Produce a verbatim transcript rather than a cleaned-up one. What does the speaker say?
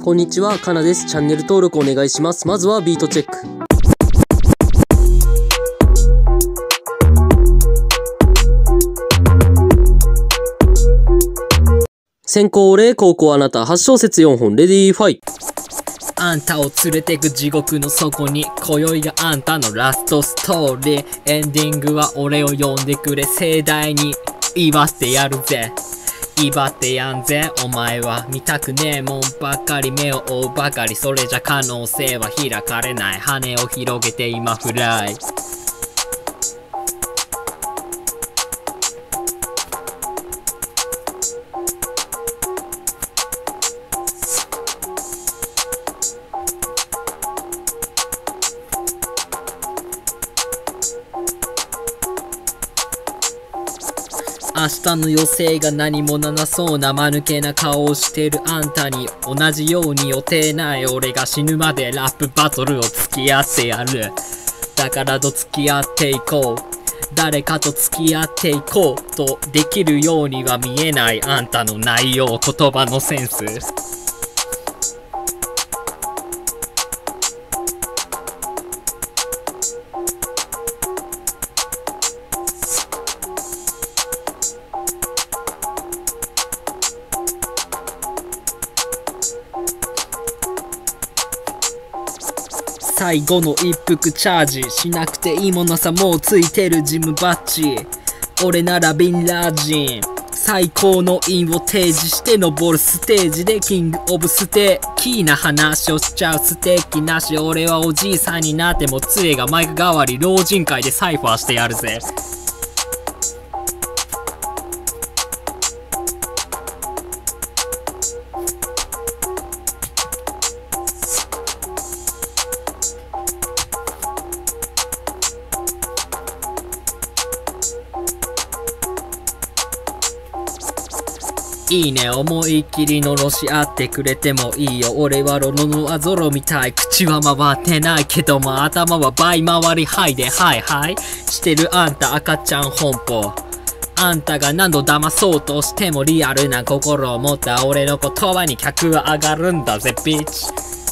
こんにちは、かなです。チャンネル登録お願いします。まずはビートチェック。先行俺、後攻あなた、はち小節よんほん、レディーファイト。 あんたを連れてく地獄の底に、今宵があんたのラストストーリー。エンディングは俺を呼んでくれ、盛大に祝ってやるぜ。祝ってやんぜ。お前は見たくねえもんばっかり、目を追うばかり。それじゃ可能性は開かれない。羽を広げて今フライ。明日の余生が何もななそうな間抜けな顔をしてるあんたに、同じように予定ない俺が死ぬまでラップバトルを付き合ってやる。だからと付き合っていこう、誰かと付き合っていこうとできるようには見えないあんたの内容、言葉のセンス。最後の一服チャージしなくていいものさ、もうついてるジムバッジ。俺ならビンラジン、最高の韻を提示して登るステージでキングオブステーキーな話をしちゃうステーキなし。俺はおじいさんになっても杖がマイク代わり、老人会でサイファーしてやるぜ。いいね、思いっきりのろし合ってくれてもいいよ。俺はロロノアゾロみたい、口は回ってないけども頭は倍回り。はいではいはいしてるあんた赤ちゃん本舗。あんたが何度騙そうとしてもリアルな心を持った俺の言葉に客は上がるんだぜビッチ。